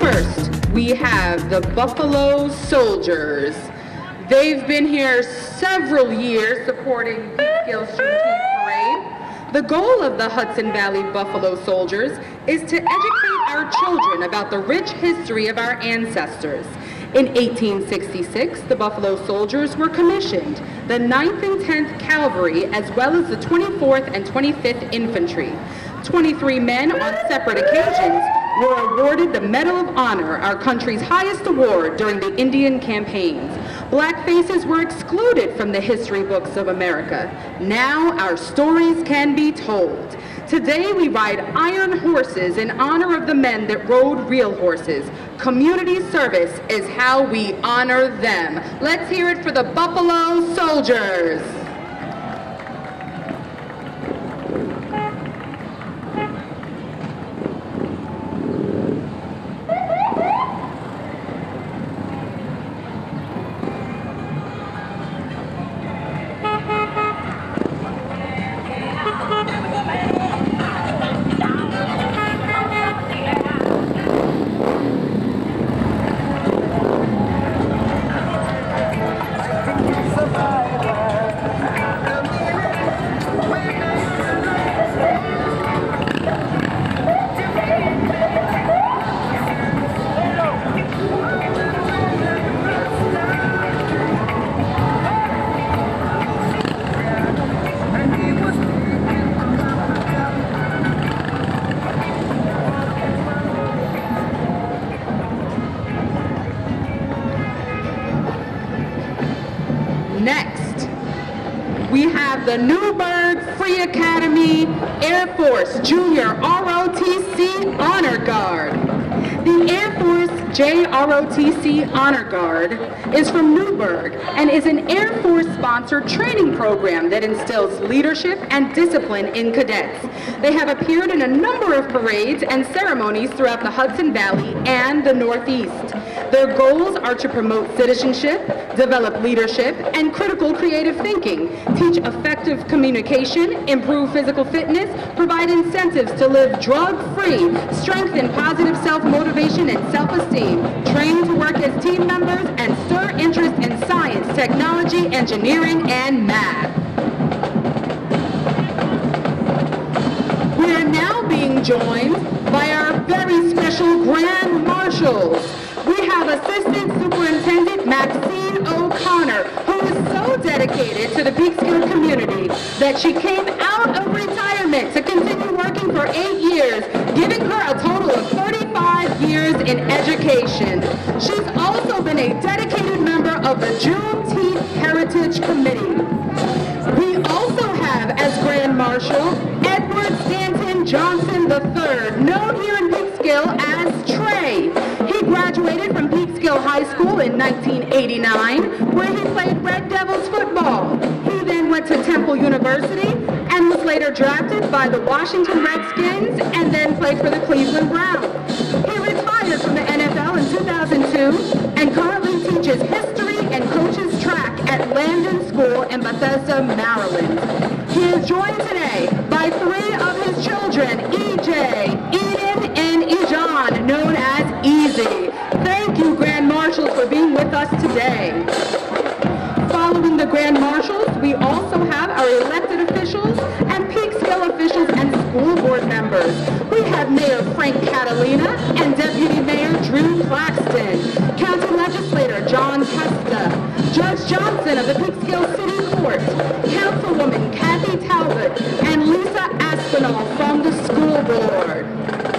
first, we have the Buffalo Soldiers. They've been here several years supporting Peekskill's Juneteenth Parade. The goal of the Hudson Valley Buffalo Soldiers is to educate our children about the rich history of our ancestors. In 1866, the Buffalo Soldiers were commissioned, the 9th and 10th Cavalry, as well as the 24th and 25th Infantry. 23 men on separate occasions were awarded the Medal of Honor, our country's highest award during the Indian campaigns. Black faces were excluded from the history books of America. Now our stories can be told. Today we ride iron horses in honor of the men that rode real horses. Community service is how we honor them. Let's hear it for the Buffalo Soldiers. Next, we have the Newburgh Free Academy Air Force Junior ROTC Honor Guard. The Air Force JROTC Honor Guard is from Newburgh and is an Air Force-sponsored training program that instills leadership and discipline in cadets. They have appeared in a number of parades and ceremonies throughout the Hudson Valley and the Northeast. Their goals are to promote citizenship, develop leadership, and critical creative thinking, teach effective communication, improve physical fitness, provide incentives to live drug-free, strengthen positive self-motivation and self-esteem, train to work as team members, and stir interest in science, technology, engineering, and math. We are now being joined by our very special Grand Marshals. We have Assistant Superintendent Maxine O'Connor, who is so dedicated to the Peekskill community that she came out of retirement to continue working for 8 years, giving her a total of 35 years in education. She's also been a dedicated member of the Juneteenth Heritage Committee. We also have as Grand Marshal Edward Stanton Johnson III, known here in Peekskill as Trey. He graduated from Peekskill High School in 1989, where he played Red Devils football. He then went to Temple University and was later drafted by the Washington Redskins and then played for the Cleveland Browns. He retired from the NFL in 2002 and currently teaches history and coaches track at Landon School in Bethesda, Maryland. He is joined today by 3 of his children, EJ, Eden, and Ejon, known as Easy. Thank you, Grand Marshals, for being with us today. Following the Grand Marshals, we also have our elected officials and Peekskill officials and school board members. We have Mayor Frank Catalina and Deputy Mayor Drew Claxton, County Legislator John Testa, Judge Johnson of the Peekskill City Court, Councilwoman Kathy Talbot, and Lisa Aspinall from the school board.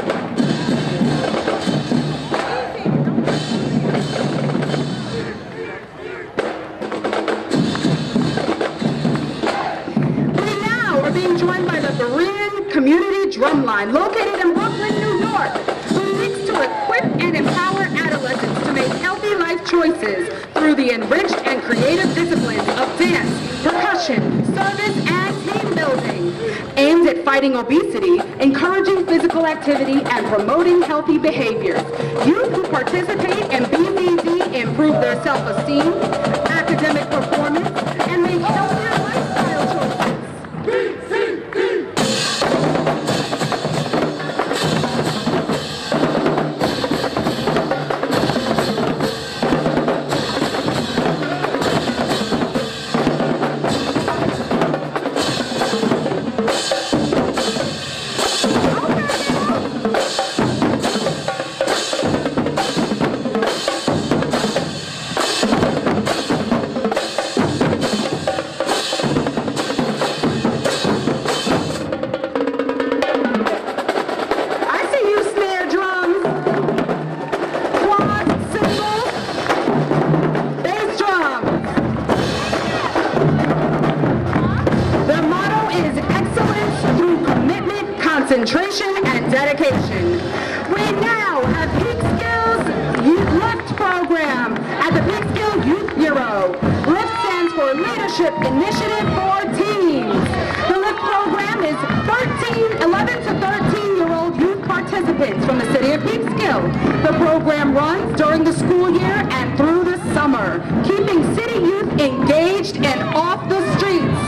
Community Drumline, located in Brooklyn, New York, who seeks to equip and empower adolescents to make healthy life choices through the enriched and creative disciplines of dance, percussion, service, and team building. Aimed at fighting obesity, encouraging physical activity, and promoting healthy behaviors. Youth who participate in BVD improve their self-esteem, academic performance, and make healthier lifestyle choices. Leadership Initiative for Teens. The LIFT program is 11 to 13-year-old youth participants from the city of Peekskill. The program runs during the school year and through the summer, keeping city youth engaged and off the streets.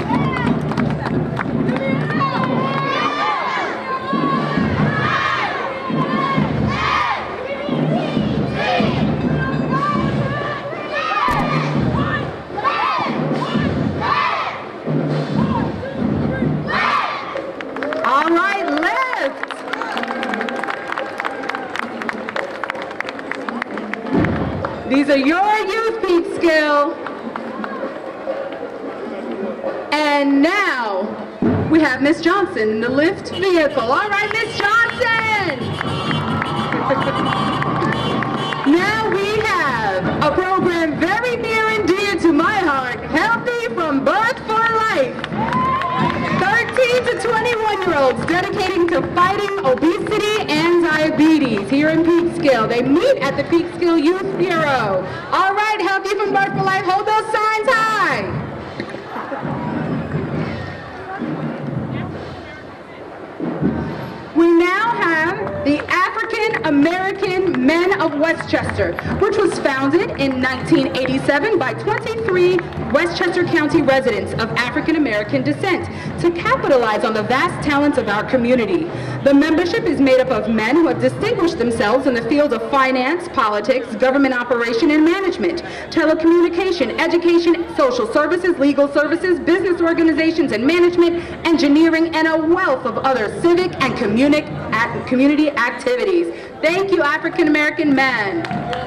All right, lift. These are your youth, Peekskill. And now we have Miss Johnson in the lift vehicle. All right, Miss Johnson. Now we have a program very near and dear to my heart, Healthy from Birth for Life. 13 to 21-year-olds dedicating to fighting obesity and diabetes here in Peekskill. They meet at the Peekskill Youth Bureau. All right, Healthy from Birth for Life, hold those signs high. We now have the African American Men of Westchester, which was founded in 1987 by 23 Westchester County residents of African American descent to capitalize on the vast talents of our community. The membership is made up of men who have distinguished themselves in the field of finance, politics, government operation and management, telecommunication, education, social services, legal services, business organizations and management, engineering, and a wealth of other civic and community activities. Thank you, African American men.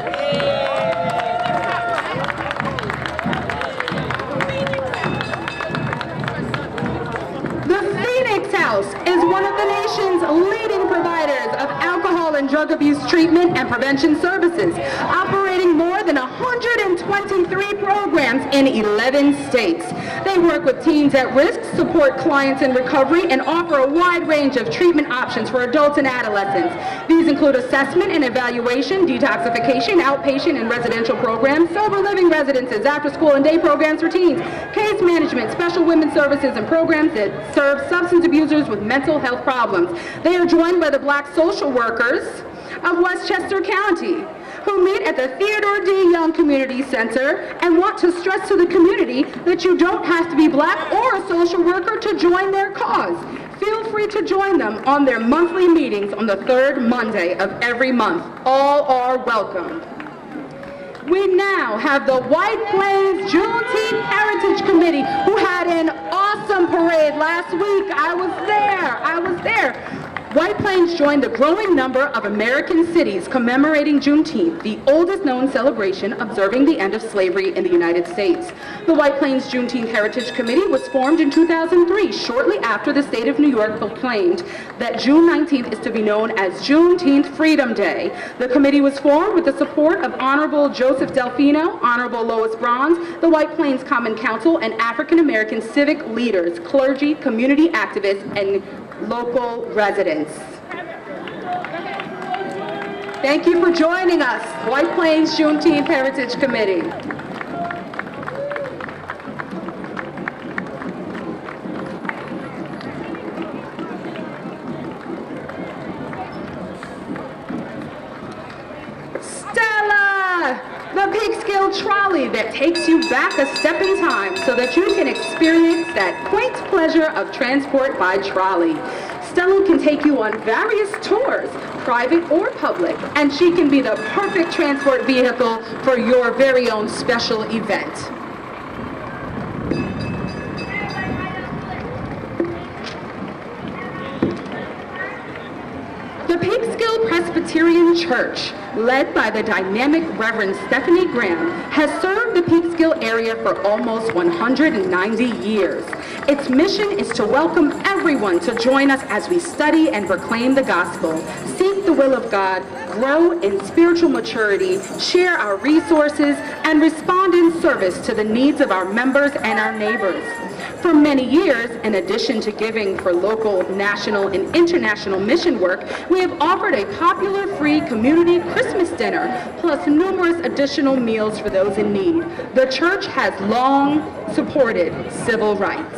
The Phoenix House is one of the nation's leading providers of alcohol and drug abuse treatment and prevention services, operating more than 123 programs in 11 states. They work with teens at risk, support clients in recovery, and offer a wide range of treatment options for adults and adolescents. These include assessment and evaluation, detoxification, outpatient and residential programs, sober living residences, after-school and day programs for teens, case management, special women's services, and programs that serve substance abusers with mental health problems. They are joined by the Black social workers of Westchester County, who meet at the Theodore D. Young Community Center and want to stress to the community that you don't have to be Black or a social worker to join their cause. Feel free to join them on their monthly meetings on the third Monday of every month. All are welcome. We now have the White Plains Juneteenth Heritage Committee, who had an awesome parade last week. I was there. White Plains joined the growing number of American cities commemorating Juneteenth, the oldest known celebration observing the end of slavery in the United States. The White Plains Juneteenth Heritage Committee was formed in 2003, shortly after the state of New York proclaimed that June 19th is to be known as Juneteenth Freedom Day. The committee was formed with the support of Honorable Joseph Delfino, Honorable Lois Bronze, the White Plains Common Council, and African American civic leaders, clergy, community activists, and local residents. Thank you for joining us, White Plains Juneteenth Heritage Committee. Stella, the Peekskill trolley that takes you back a step in time so that you can experience that quaint pleasure of transport by trolley. Stella can take you on various tours, private or public, and she can be the perfect transport vehicle for your very own special event. The Peekskill Presbyterian Church, led by the dynamic Reverend Stephanie Graham, has served the Peekskill area for almost 190 years. Its mission is to welcome everyone to join us as we study and proclaim the gospel, seek the will of God, grow in spiritual maturity, share our resources, and respond in service to the needs of our members and our neighbors. For many years, in addition to giving for local, national, and international mission work, we have offered a popular free community Christmas dinner, plus numerous additional meals for those in need. The church has long supported civil rights.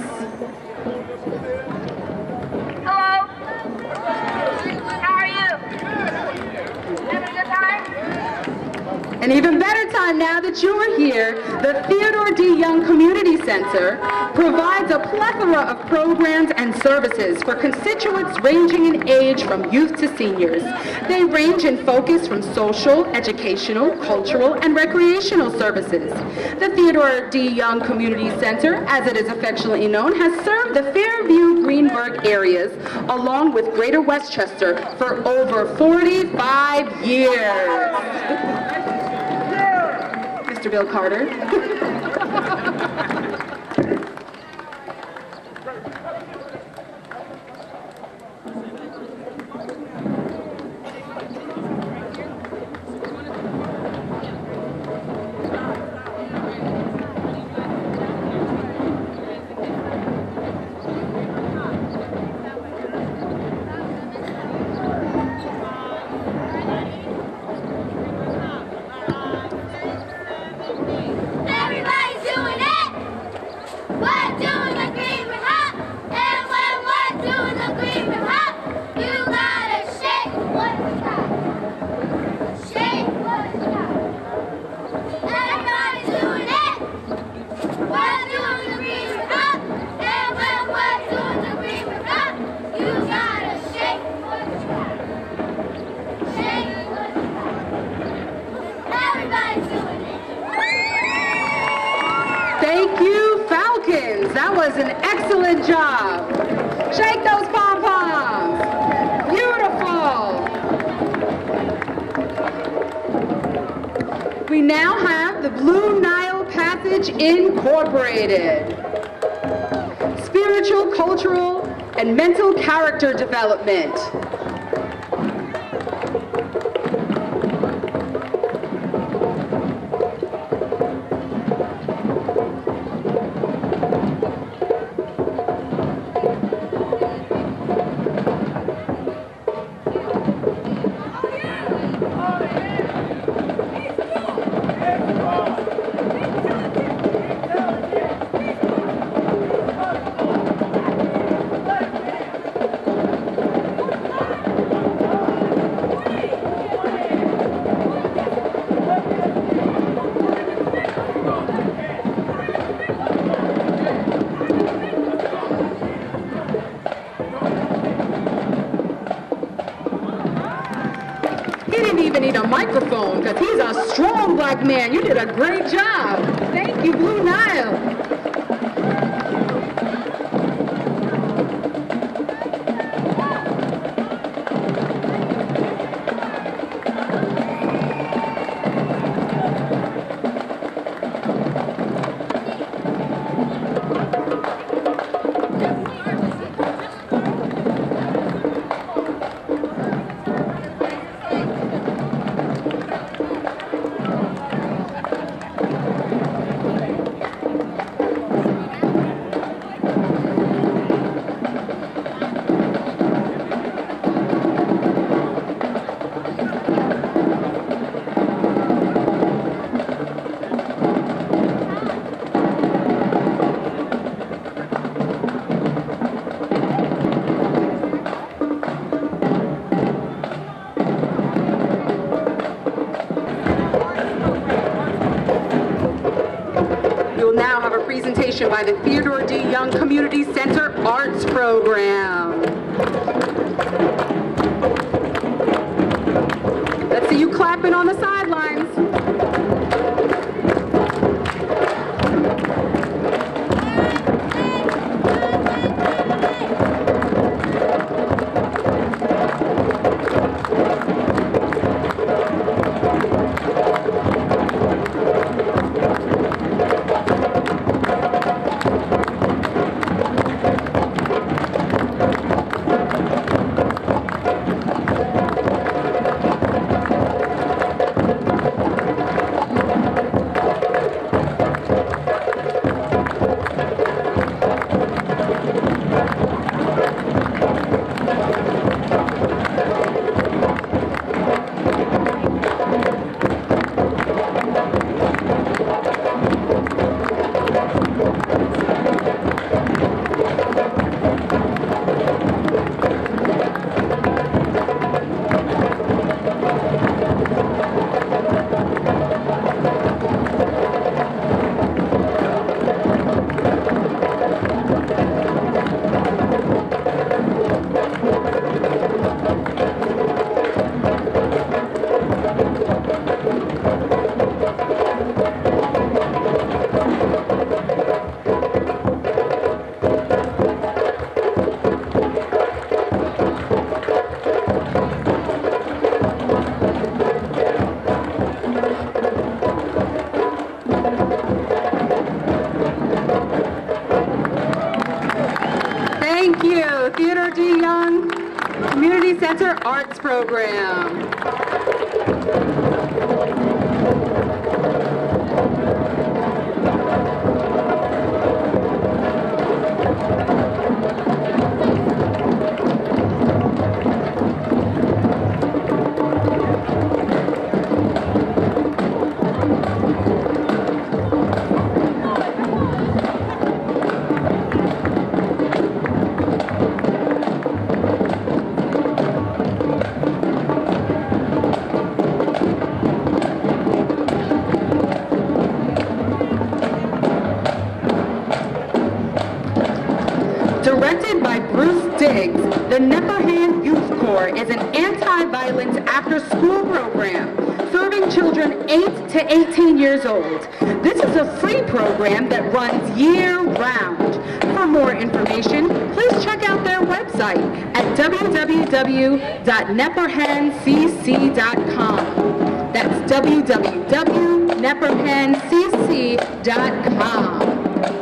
Hello. How are you? Having a good time? An even better time now that you are here, the Theodore D. Young Community Center provides a plethora of programs and services for constituents ranging in age from youth to seniors. They range in focus from social, educational, cultural, and recreational services. The Theodore D. Young Community Center, as it is affectionately known, has served the Fairview-Greenburgh areas along with Greater Westchester for over 45 years. Mr. Bill Carter. Thank you, Falcons. That was an excellent job. Shake those pom-poms. Beautiful. We now have the Blue Nile Passage Incorporated. Spiritual, cultural, and mental character development. Need a microphone because he's a strong black man. You did a great job. Thank you, Blue Nile. Presentation by the Theodore D. Young Community Center Arts Program. Let's see you clapping on the sidelines. Center Arts Program. Directed by Bruce Diggs, the Nepperhan Youth Corps is an anti-violence after-school program serving children 8 to 18 years old. This is a free program that runs year-round. For more information, please check out their website at www.nepperhancc.com. That's www.nepperhancc.com.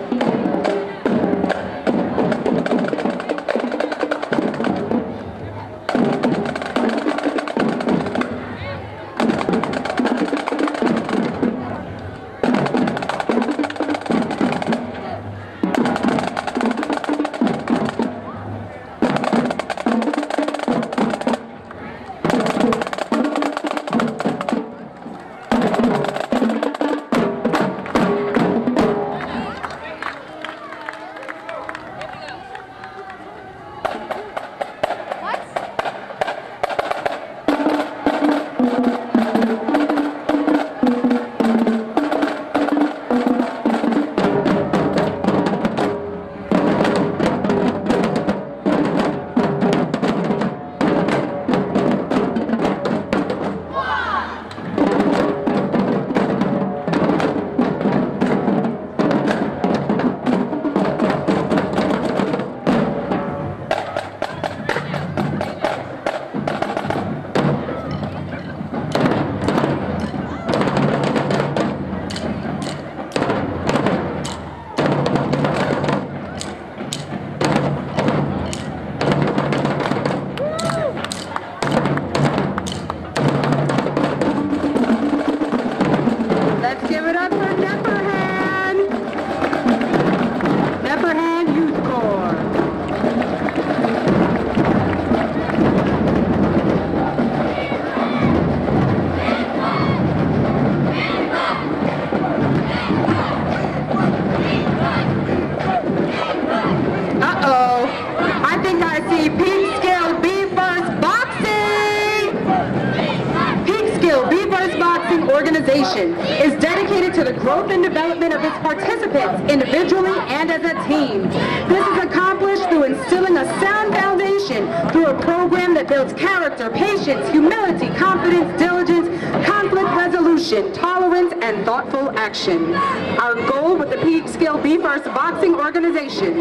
Organization is dedicated to the growth and development of its participants individually and as a team. This is accomplished through instilling a sound foundation through a program that builds character, patience, humility, confidence, diligence, conflict resolution, tolerance, and thoughtful action. Our goal with the Peekskill Be First Boxing Organization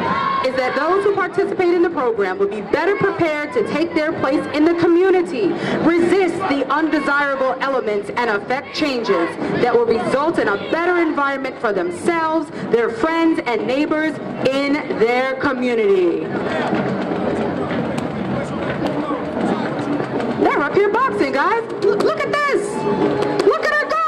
is that those who participate in the program will be better prepared to take their place in the community, resist the undesirable elements, and affect changes that will result in a better environment for themselves, their friends, and neighbors in their community. They're up here boxing, guys. Look at this. Look at her go.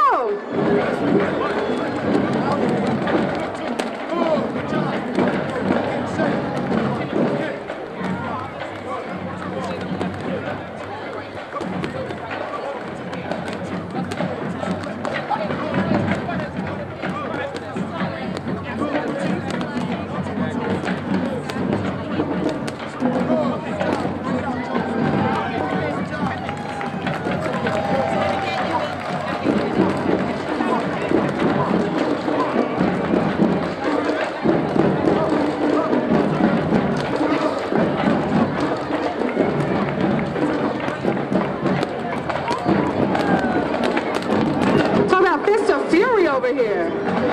Over here.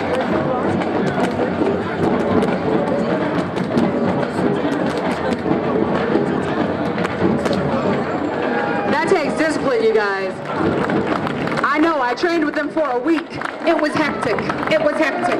That takes discipline, you guys. I know, I trained with them for a week. It was hectic. It was hectic.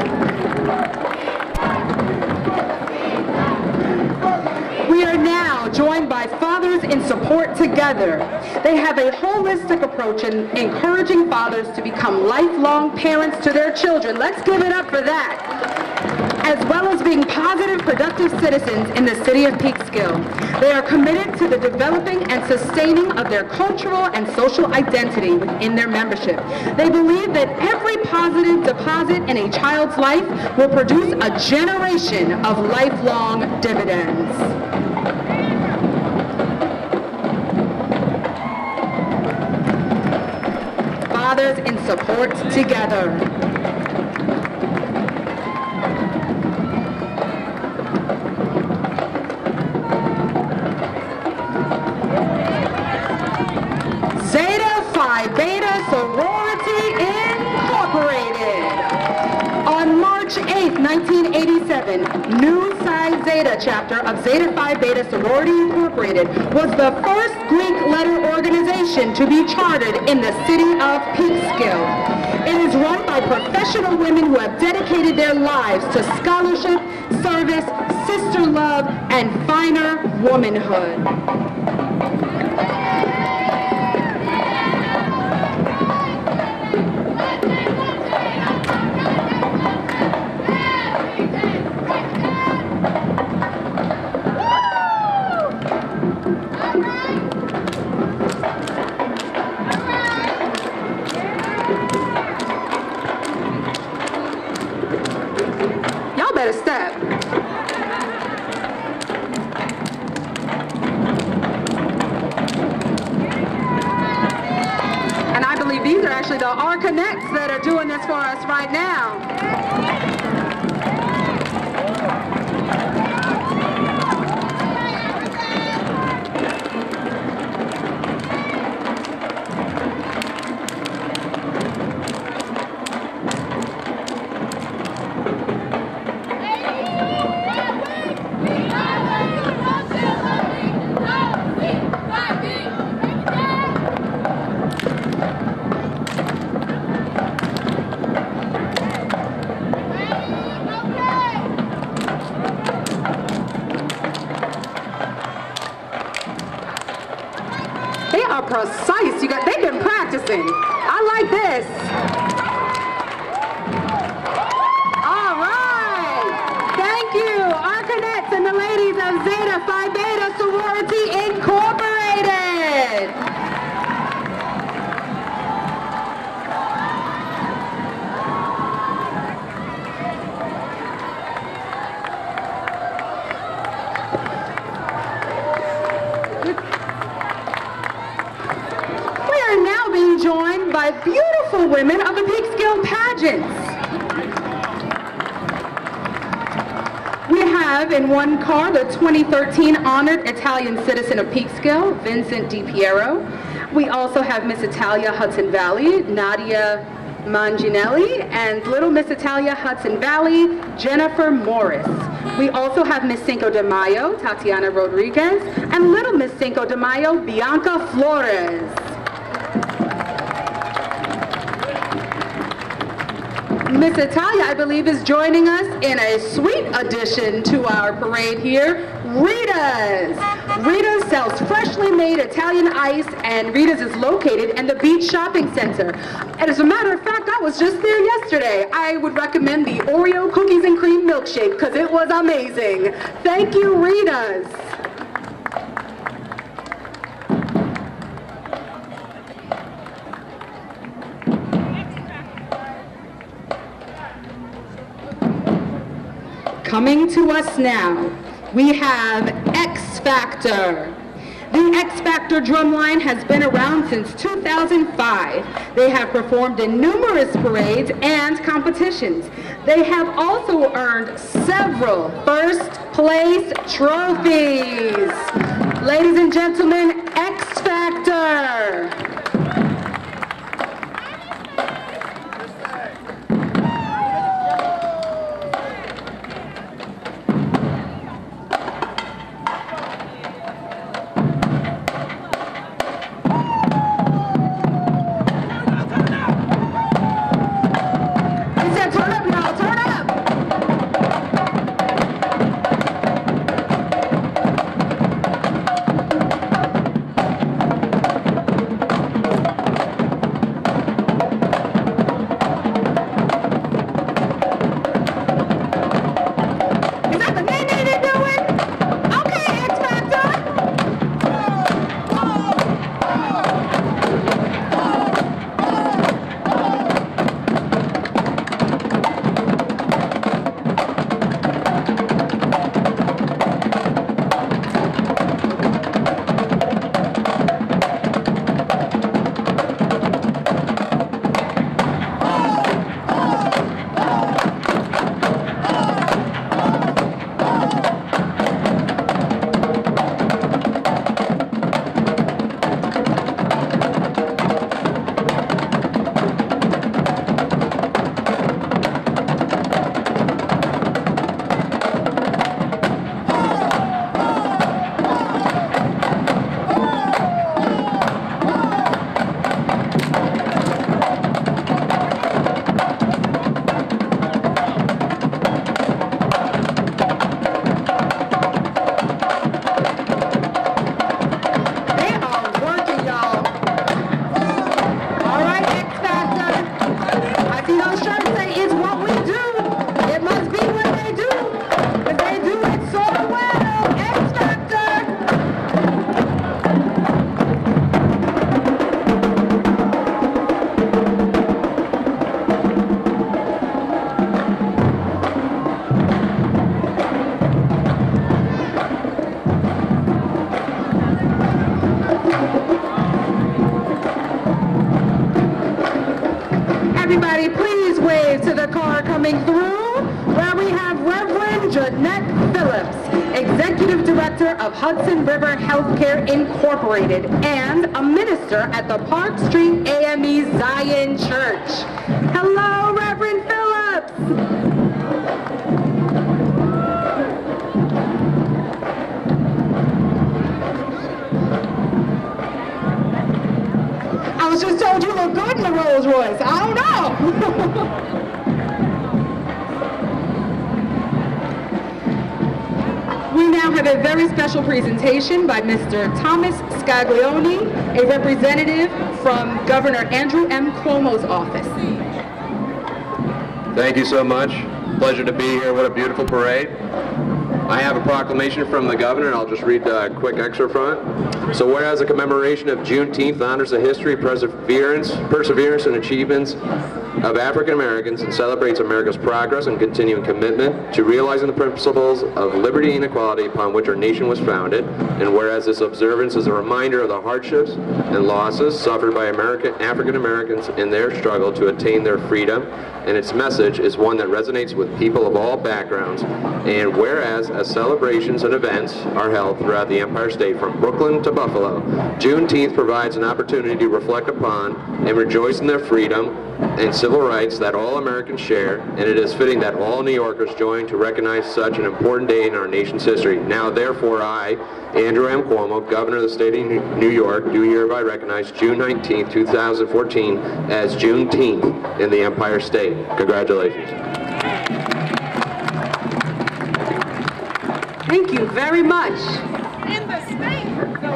We are now joined by Fathers in Support Together. They have a holistic approach in encouraging fathers to become lifelong parents to their children. Let's give it up for that. As well as being positive, productive citizens in the city of Peekskill. They are committed to the developing and sustaining of their cultural and social identity within their membership. They believe that every positive deposit in a child's life will produce a generation of lifelong dividends. Fathers in Support Together. Zeta Phi Beta Sorority Incorporated. On March 8, 1987, Nu Psi Zeta chapter of Zeta Phi Beta Sorority Incorporated was the first Greek letter organization to be chartered in the city of Peekskill. It is run by professional women who have dedicated their lives to scholarship, service, sister love, and finer womanhood. Step. And I believe these are actually the Arcanettes that are doing this for us right now. Precise. They've been practicing. I like this. All right. Thank you, Arcanettes and the ladies of Zeta Phi Beta Sorority Incorporated. Joined by beautiful women of the Peekskill pageants. We have in one car the 2013 Honored Italian Citizen of Peekskill, Vincent Di Piero. We also have Miss Italia Hudson Valley, Nadia Manginelli, and Little Miss Italia Hudson Valley, Jennifer Morris. We also have Miss Cinco de Mayo, Tatiana Rodriguez, and Little Miss Cinco de Mayo, Bianca Flores. Miss Italia, I believe, is joining us in a sweet addition to our parade here, Rita's. Rita's sells freshly made Italian ice, and Rita's is located in the Beach Shopping Center. And as a matter of fact, I was just there yesterday. I would recommend the Oreo cookies and cream milkshake because it was amazing. Thank you, Rita's. Coming to us now, we have X Factor. The X Factor drumline has been around since 2005. They have performed in numerous parades and competitions. They have also earned several first place trophies. Ladies and gentlemen, X Factor. Everybody, please wave to the car coming through, where we have Reverend Jeanette Phillips, Executive Director of Hudson River Healthcare Incorporated, and a minister at the Park Street AME Zion Church. Hello, Reverend Phillips. I was just told you look good in the Rolls Royce. I don't know. We now have a very special presentation by Mr. Thomas Scaglione, a representative from Governor Andrew M. Cuomo's office. Thank you so much. Pleasure to be here. What a beautiful parade. I have a proclamation from the governor, and I'll just read a quick excerpt from it. So whereas a commemoration of Juneteenth honors the history, perseverance, and achievements of African Americans and celebrates America's progress and continuing commitment to realizing the principles of liberty and equality upon which our nation was founded, and whereas this observance is a reminder of the hardships and losses suffered by African Americans in their struggle to attain their freedom, and its message is one that resonates with people of all backgrounds, and whereas as celebrations and events are held throughout the Empire State from Brooklyn to Buffalo, Juneteenth provides an opportunity to reflect upon and rejoice in their freedom and civil rights that all Americans share, and it is fitting that all New Yorkers join to recognize such an important day in our nation's history. Now, therefore, I, Andrew M. Cuomo, Governor of the State of New York, do hereby recognize June 19, 2014 as Juneteenth in the Empire State. Congratulations. Thank you very much. In the state.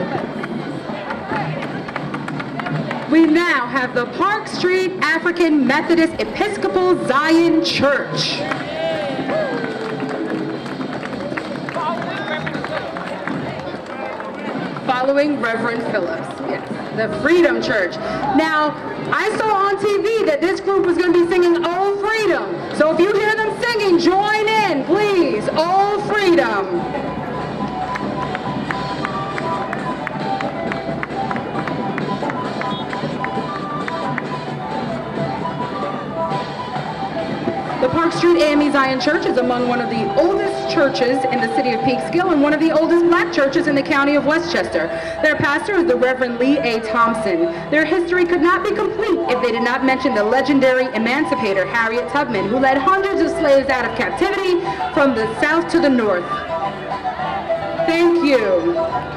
We now have the Park Street African Methodist Episcopal Zion Church. Following Reverend Phillips, yes, the Freedom Church. Now, I saw on TV that this group was going to be singing "Oh Freedom." So if you hear them singing, join in, please. "Oh Freedom." The Park Street AME Zion Church is among one of the oldest churches in the city of Peekskill and one of the oldest black churches in the county of Westchester. Their pastor is the Reverend Lee A. Thompson. Their history could not be complete if they did not mention the legendary emancipator Harriet Tubman, who led hundreds of slaves out of captivity from the south to the north. Thank you.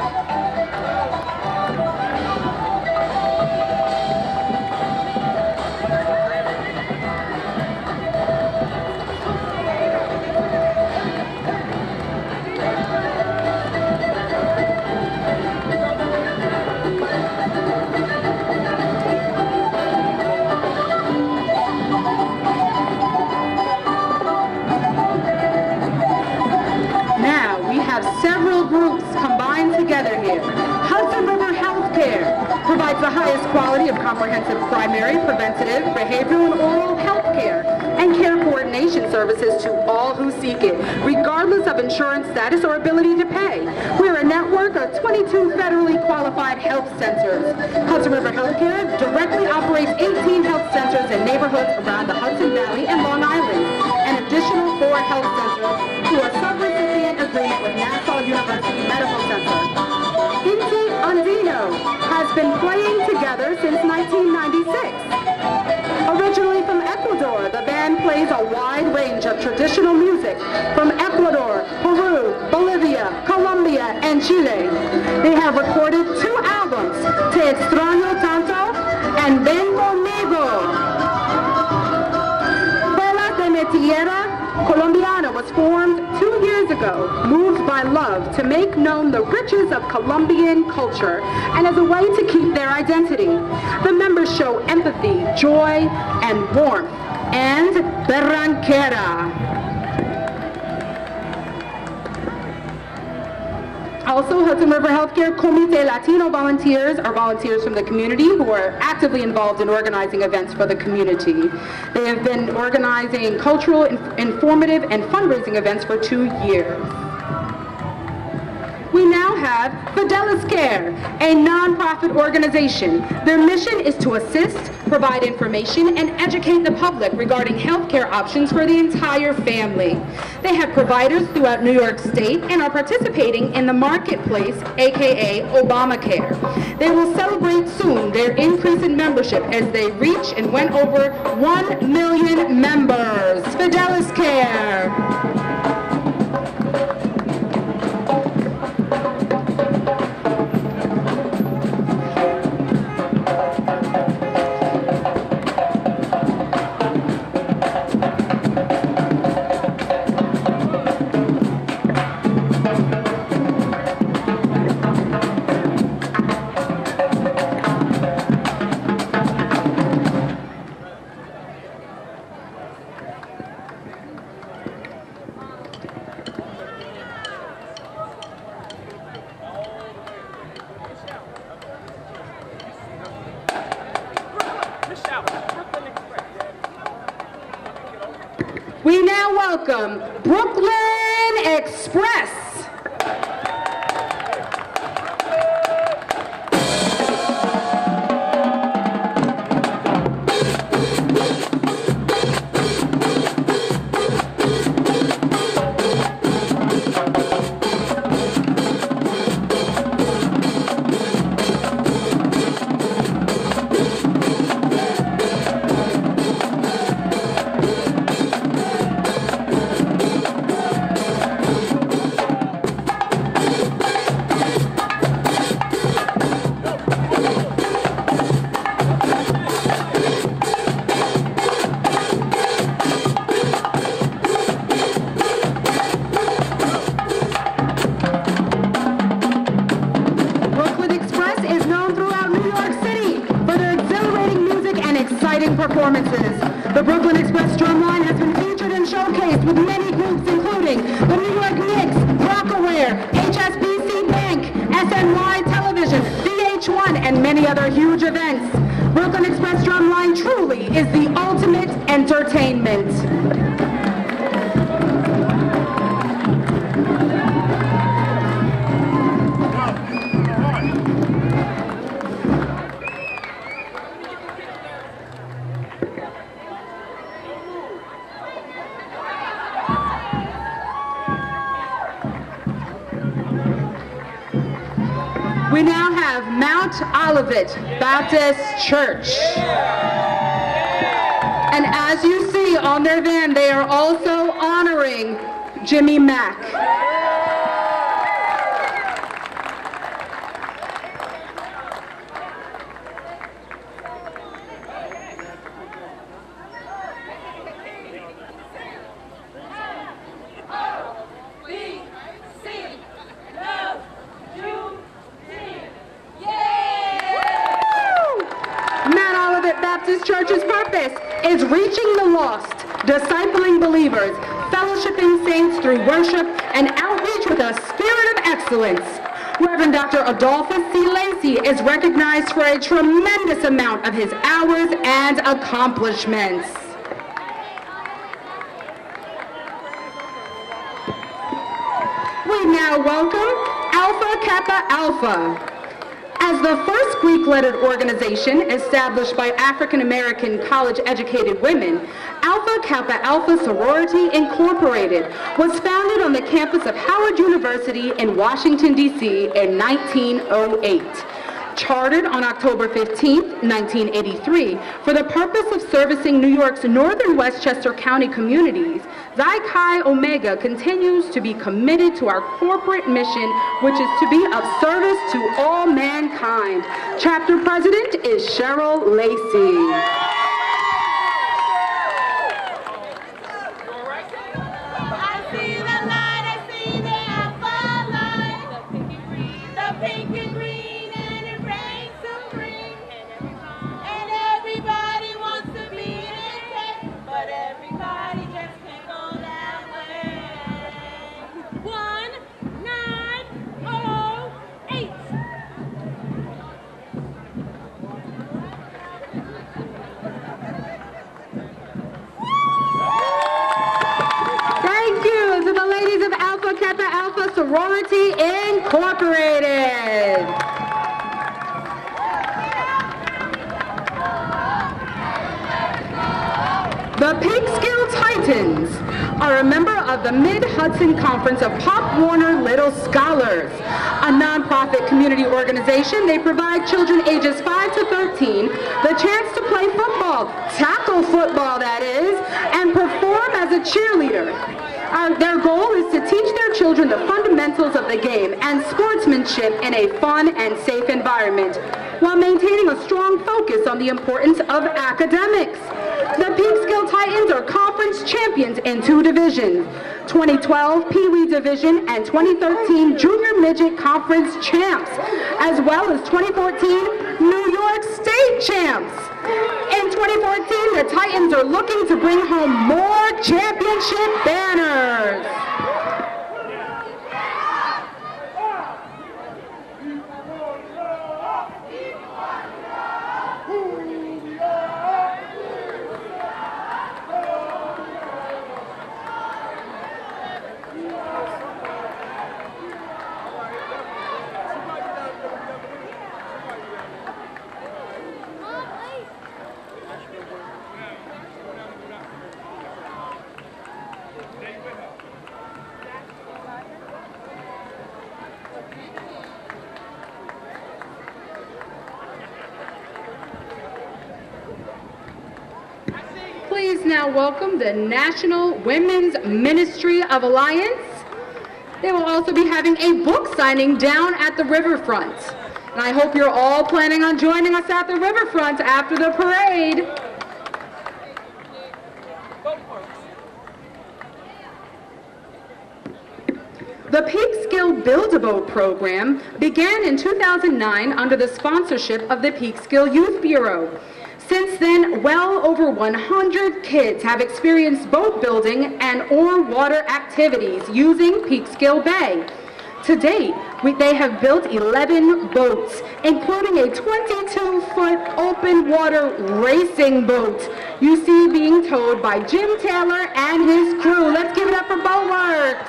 Several groups combined together here. Hudson River Healthcare provides the highest quality of comprehensive primary, preventative, behavioral, and oral health care and care coordination services to all who seek it, regardless of insurance status or ability to pay. We're a network of 22 federally qualified health centers. Hudson River Healthcare directly operates 18 health centers in neighborhoods around the Hudson Valley and Long Island, an additional 4 health centers who are sub-recipient agreement with Nassau University Medical Center. Inti Andino has been playing together since 1996. Originally from Ecuador, the band plays a wide range of traditional music from Ecuador, Peru, Bolivia, Colombia, and Chile. They have recorded 2 albums, Te Extraño Tanto and Ven Conmigo. Velas de mi Tierra Colombiana was formed 2 years ago, moved by love to make known the riches of Colombian culture and as a way to keep their identity. The members show empathy, joy, and warmth, and Berranquera. Also, Hudson River Healthcare Comité Latino volunteers are volunteers from the community who are actively involved in organizing events for the community. They have been organizing cultural, informative, and fundraising events for 2 years. We now have Fidelis Care, a nonprofit organization. Their mission is to assist, provide information, and educate the public regarding healthcare options for the entire family. They have providers throughout New York State and are participating in the marketplace, aka Obamacare. They will celebrate soon their increase in membership as they reach and went over 1 million members. Fidelis Care. We now welcome Brooklyn Express. Performances. The Brooklyn Express Drumline has been featured and showcased with many groups including the New York Knicks, Rockaware, HSBC Bank, SNY Television, VH1, and many other huge events. Brooklyn Express Drumline truly is the ultimate entertainment. We now have Mount Olivet Baptist Church. And as you see on their van, they are also honoring Jimmy Mack. Baptist Church's purpose is reaching the lost, discipling believers, fellowshipping saints through worship, and outreach with a spirit of excellence. Reverend Dr. Adolphus C. Lacey is recognized for a tremendous amount of his hours and accomplishments. We now welcome Alpha Kappa Alpha. As the first Greek-lettered organization established by African-American college-educated women, Alpha Kappa Alpha Sorority Incorporated was founded on the campus of Howard University in Washington, D.C. in 1908. Chartered on October 15, 1983, for the purpose of servicing New York's northern Westchester County communities, Xi Chi Omega continues to be committed to our corporate mission, which is to be of service to all mankind. Chapter President is Cheryl Lacey. Sorority Incorporated. Incorporated. The Peekskill Titans are a member of the Mid-Hudson Conference of Pop Warner Little Scholars, a nonprofit community organization. They provide children ages 5 to 13 the chance to play football, tackle football that is, and perform as a cheerleader. Their goal is to teach their children the fundamentals of the game and sportsmanship in a fun and safe environment, while maintaining a strong focus on the importance of academics. The Peekskill Titans are conference champions in 2 divisions, 2012 Pee Wee Division and 2013 Junior Midget Conference champs, as well as 2014 New York State champs. In 2014, the Titans are looking to bring home more championship banners. Please now welcome the National Women's Ministry of Alliance. They will also be having a book signing down at the riverfront. And I hope you're all planning on joining us at the riverfront after the parade. The Peekskill Build-A-Boat program began in 2009 under the sponsorship of the Peekskill Youth Bureau. Since then, well over 100 kids have experienced boat building and or water activities using Peekskill Bay. To date, they have built 11 boats, including a 22-foot open water racing boat you see being towed by Jim Taylor and his crew. Let's give it up for Boatworks.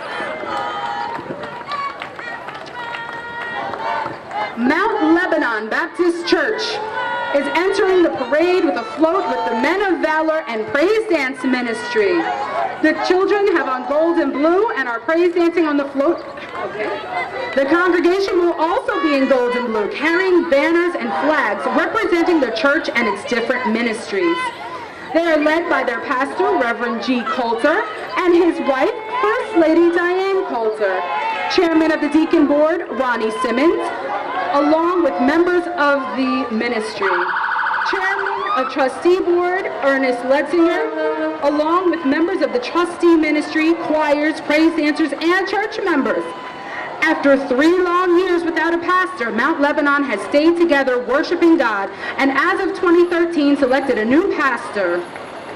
Mount Lebanon Baptist Church is entering the parade with a float with the Men of Valor and Praise Dance Ministry. The children have on gold and blue and are praise dancing on the float. Okay. The congregation will also be in gold and blue, carrying banners and flags representing the church and its different ministries. They are led by their pastor, Reverend G. Coulter, and his wife, First Lady Diane Coulter, Chairman of the Deacon Board, Ronnie Simmons, along with members of the ministry. Chairman of Trustee Board, Ernest Letzinger, along with members of the trustee ministry, choirs, praise dancers, and church members. After 3 long years without a pastor, Mount Lebanon has stayed together worshiping God, and as of 2013 selected a new pastor.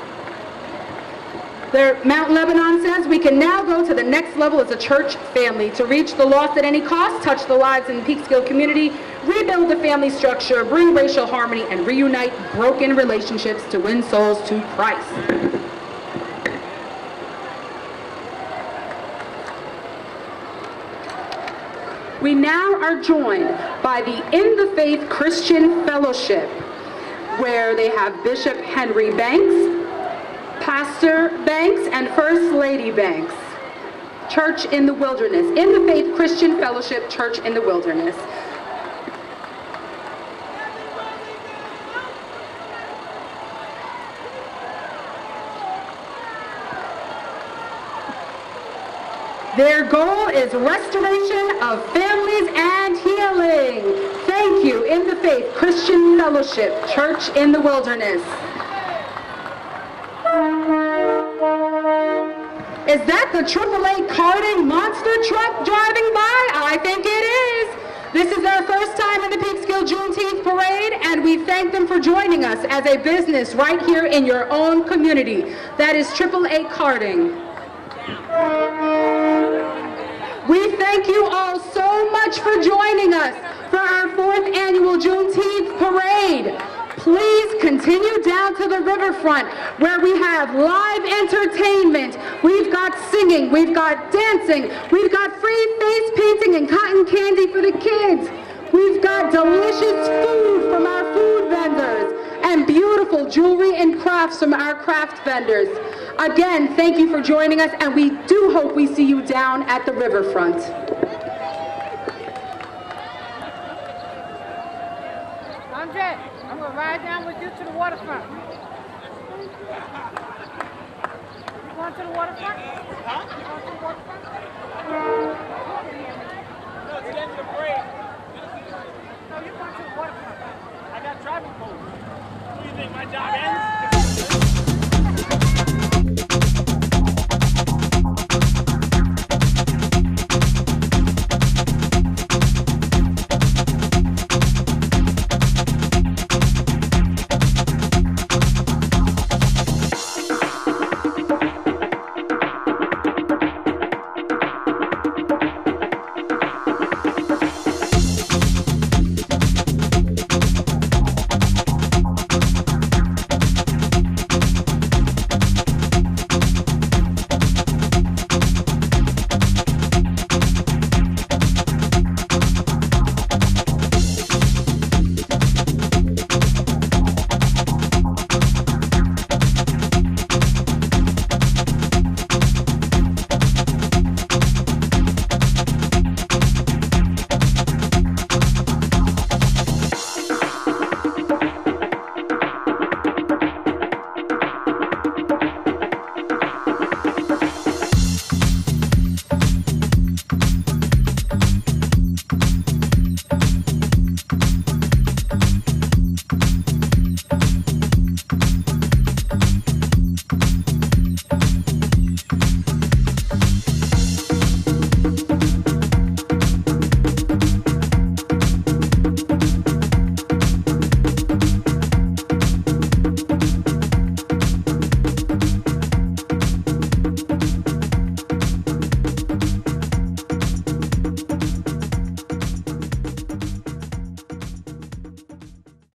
Mount Lebanon says we can now go to the next level as a church family to reach the lost at any cost, touch the lives in the Peekskill community, rebuild the family structure, bring racial harmony, and reunite broken relationships to win souls to Christ. We now are joined by the In the Faith Christian Fellowship, where they have Bishop Henry Banks, Pastor Banks, and First Lady Banks. Church in the Wilderness. In the Faith Christian Fellowship, Church in the Wilderness. Their goal is restoration of families and healing. Thank you, In the Faith Christian Fellowship, Church in the Wilderness. Is that the AAA Carding monster truck driving by? I think it is. This is their first time in the Peekskill Juneteenth Parade, and we thank them for joining us as a business right here in your own community. That is AAA Carding. We thank you all so much for joining us for our 4th annual Juneteenth Parade. please continue down to the riverfront where we have live entertainment. We've got singing, we've got dancing, we've got free face painting and cotton candy for the kids. We've got delicious food from our food vendors and beautiful jewelry and crafts from our craft vendors. Again, thank you for joining us, and we do hope we see you down at the riverfront. Andre, I'm going to ride down with you to the waterfront. You going to the waterfront? Huh? You going to the waterfront? No, it's the end of the parade. No, you're going to the waterfront. I got traffic cones. What do you think, my job ends?